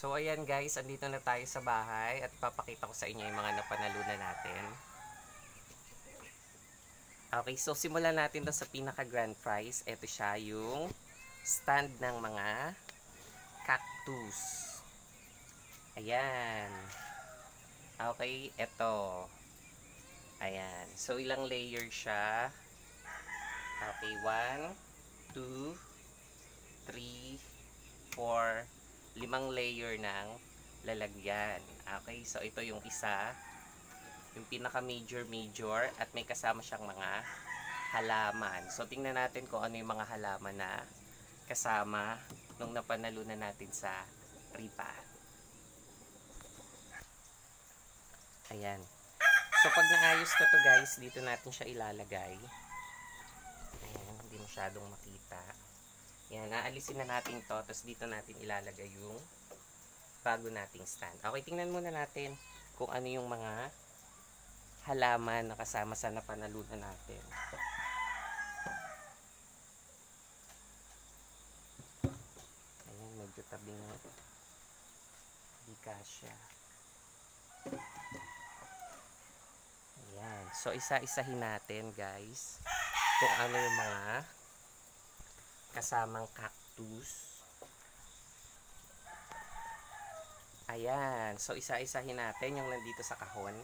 So ayan guys, andito na tayo sa bahay at papakita ko sa inyo yung mga napanalunan natin. Okay, so simulan natin to sa pinaka grand prize. Ito siya yung stand ng mga cactus. Ayan. Okay, ito. Ayan. So ilang layer siya? Okay, 1, 2, 3, 4, 5 layer ng lalagyan. Okay, so ito yung isa, yung pinaka major at may kasama siyang mga halaman. So tingnan natin kung ano yung mga halaman na kasama nung napanalunan natin sa ripa. Ayan. So pag naayos na to guys, dito natin siya ilalagay. Ayan, hindi masyadong makita. Yan, naalisin na natin to, tapos dito natin ilalagay yung bago nating stand. Okay, tingnan muna natin kung ano yung mga halaman na kasama sa napanalunan natin. Ayan, medyo tabing di kasya. Ayan, so isa-isahin natin guys kung ano yung mga kasamang cactus. Ayan. So, isa-isahin natin yung nandito sa kahon.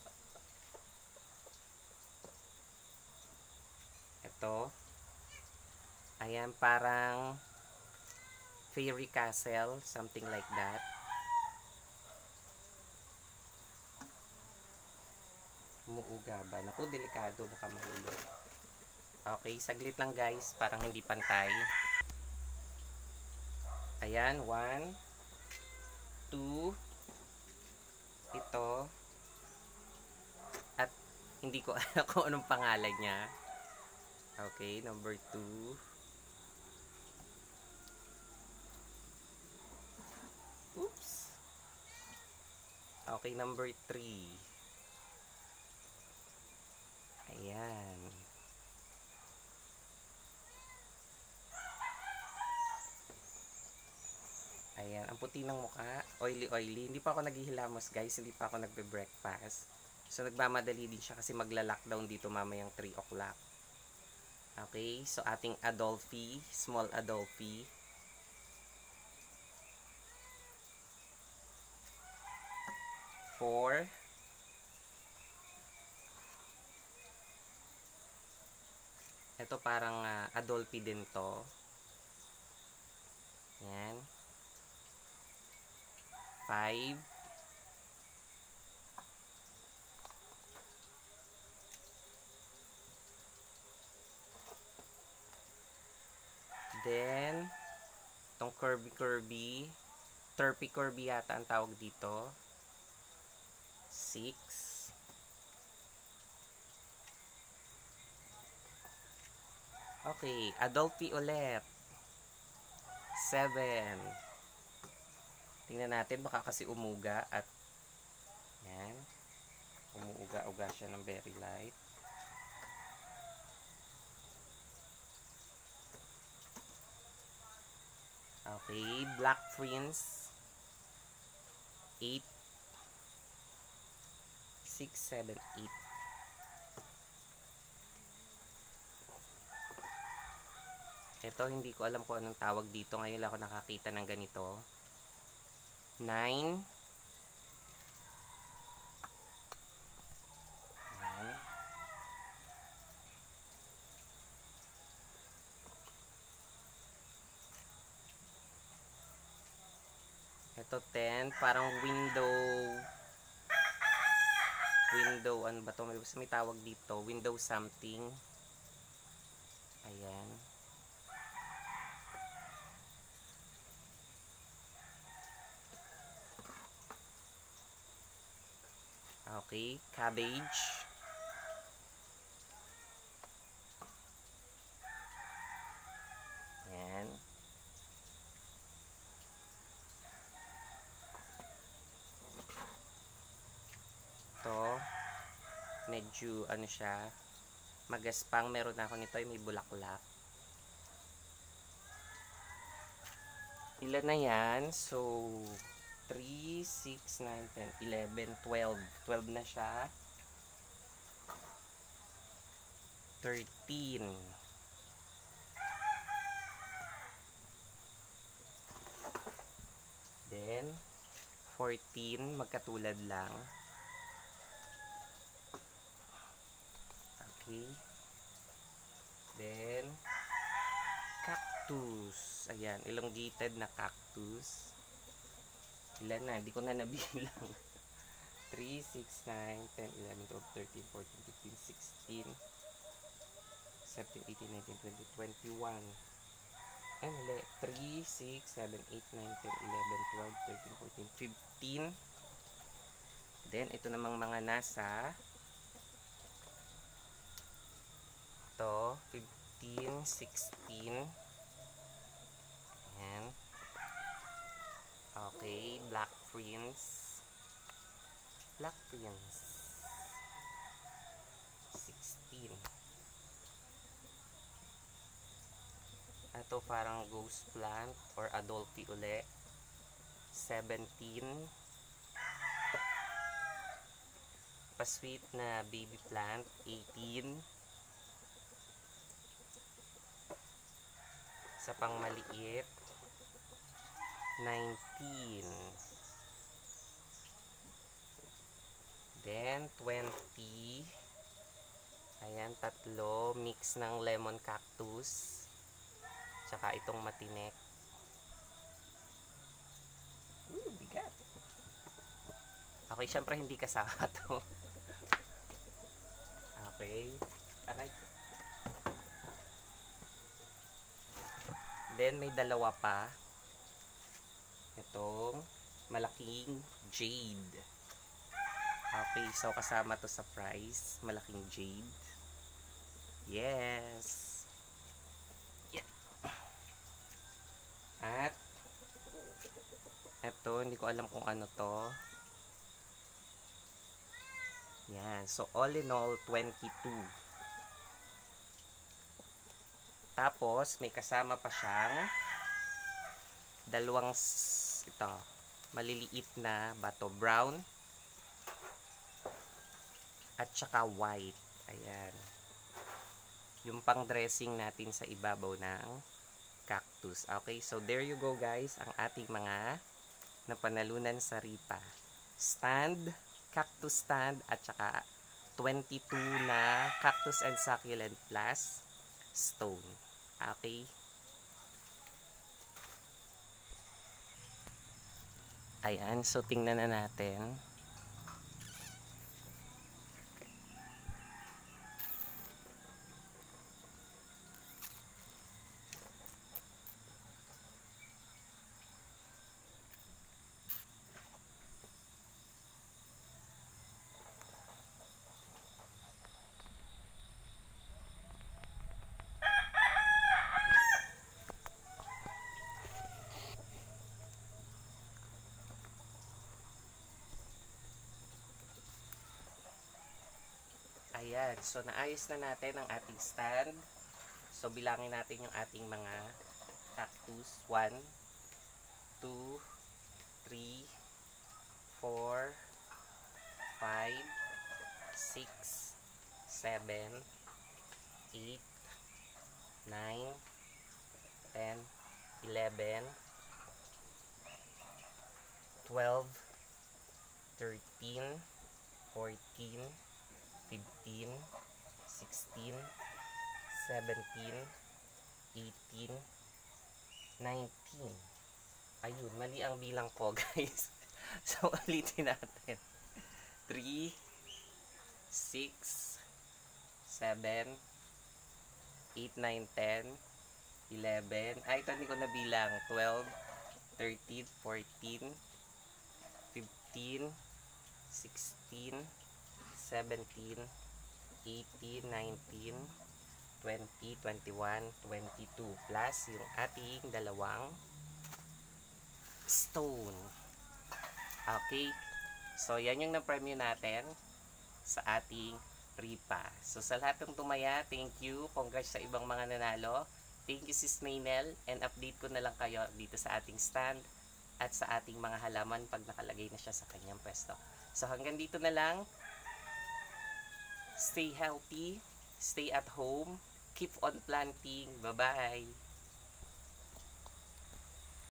Ito. Ayan, parang fairy castle. Something like that. Umuuga ba? Naku, delikado. Baka mahulog. Okay, saglit lang guys. Parang hindi pantay. Ayan, 1, 2, ito, at hindi ko alam kung anong pangalan niya. Okay, number 2. Oops. Okay, number 3. Ayan. Ayan, ang puti ng mukha, oily. Hindi pa ako naghihilamos guys, hindi pa ako nagbe-breakfast. So nagmamadali din siya kasi magla-lockdown dito mamayang 3 o'clock. Okay, so ating Adolphi, small Adolphi. Four. Ito parang Adolphi din to. Ayan. 5. Then, itong curvy, Turpy curvy yata ang tawag dito. 6. Okay, Adolphi ulit. 7. Tingnan natin, baka kasi umuga at yan, umuuga-uga siya ng very light. Okay, Black Prince 8. 6, 7, 8. Ito, hindi ko alam kung anong tawag dito. Ngayon lang ako nakakita ng ganito. 9. Ayan. Ito 10. Parang window, ano ba ito? May tawag dito. Window something. Ayan. Okay, cabbage. Ayan. Ito, medyo ano siya, magaspang. Meron ako nito, may bulaklak. Ilan na yan? So, 3, 6, 9, 10, 11, 12. 12 na siya. 13. Then, 14, magkatulad lang. Okay. Then, cactus. Ayan, elongated na cactus. Ilan na? Hindi ko na nabilang. 3, 6, 9, 10, 11, 12, 13, 14, 15, 16, 17, 18, 19, 20, 21. Ay, mali. 3, 6, 7, 8, 9, 10, 11, 12, 13, 14, 15. Then, ito namang mga nasa ito, 15, 16. Ayan. Okay, Black Prince. Black Prince. 16. Ito parang ghost plant or Adolphi uli. 17. Pa-sweet na baby plant. 18. Sa pang maliit. 19. Then 20. Ayan, tatlo. Mix ng lemon cactus. Tsaka itong matinik. Bigat. Okay, syempre hindi kasama to. Okay. Aray. Then may dalawa pa. Itong malaking jade. Okay, so kasama to sa price. Malaking jade. Yes. Yeah. At ito, hindi ko alam kung ano to. Yan. So, all in all, 22. Tapos, may kasama pa siyang dalawang ito, maliliit na bato, brown at saka white. Ayan. Yung pang dressing natin sa ibabaw ng cactus. Okay, so there you go guys, ang ating mga napanalunan sa Ripa. Stand, cactus stand, at saka 22 na cactus and succulent plus stone. Okay. Ayan, so tingnan na natin. Ayan, so naayos na natin ang ating stand. So bilangin natin yung ating mga cactus. 1, 2, 3, 4, 5, 6, 7, 8, 9, 10, 11, 12, 13, 14, 15, 16, 17, 18, 19. Ayun, mali ang bilang ko guys. So, ulitin natin. 3, 6, 7, 8, 9, 10, 11. Ay, ito hindi ko nabilang. 12, 13, 14, 15, 16, 17, 18, 19, 20, 21, 22 plus yung ating dalawang stone. Okay, so yan yung na-premyo natin sa ating Ripa. So sa lahat ng tumaya, thank you. Congrats sa ibang mga nanalo. Thank you Sis Maynel, and update ko na lang kayo dito sa ating stand at sa ating mga halaman pag nakalagay na siya sa kanyang pwesto. So hanggang dito na lang. Stay healthy, stay at home, keep on planting. Bye-bye!